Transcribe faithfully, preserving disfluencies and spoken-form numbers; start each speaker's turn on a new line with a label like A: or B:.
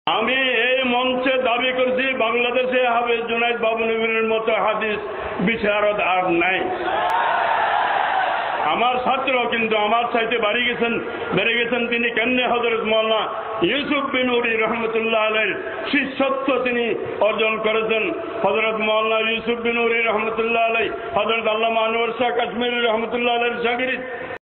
A: আমি এই মঞ্চে দাবি করছি বাংলাদেশে হাফেজ জুনায়েদ বাবুনগরের মতো হাদিস বিশারদ আর নাই। আমার ছাত্র কিন্তু আমার চাইতে বাড়ি গেছেন বেড়ে গেছেন তিনি কেমনে হযরত মাওলানা ইউসুফ বিন নুরি রহমতুল্লাহ আলাইহির শিষ্যত্ব তিনি অর্জন করেছেন। হযরত মাওলানা ইউসুফ বিন নুরি রহমতুল্লাহ আলাইহি হযরত আল্লামা আনোয়ার শাহ কাশ্মীরি রহমতুল্লাহ আলাইহির শাগির্দ